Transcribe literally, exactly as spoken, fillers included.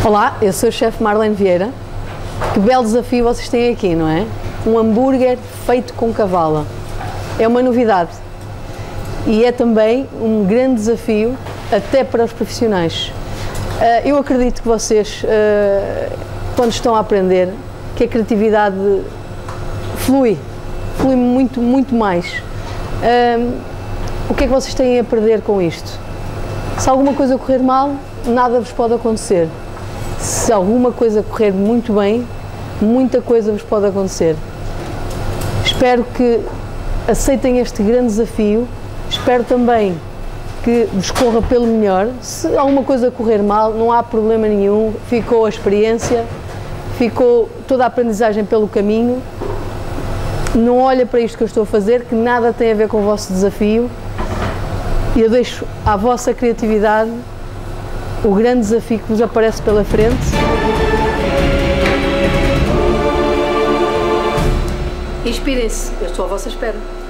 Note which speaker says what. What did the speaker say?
Speaker 1: Olá, eu sou o chefe Marlene Vieira. Que belo desafio vocês têm aqui, não é? Um hambúrguer feito com cavala. É uma novidade e é também um grande desafio até para os profissionais. Eu acredito que vocês, quando estão a aprender, que a criatividade flui, flui muito, muito mais. O que é que vocês têm a perder com isto? Se alguma coisa correr mal, nada vos pode acontecer. Se alguma coisa correr muito bem, muita coisa vos pode acontecer. Espero que aceitem este grande desafio, espero também que vos corra pelo melhor. Se alguma coisa correr mal, não há problema nenhum, ficou a experiência, ficou toda a aprendizagem pelo caminho. Não olha para isto que eu estou a fazer, que nada tem a ver com o vosso desafio. E eu deixo à vossa criatividade o grande desafio que vos aparece pela frente. Inspirem-se, eu estou à vossa espera.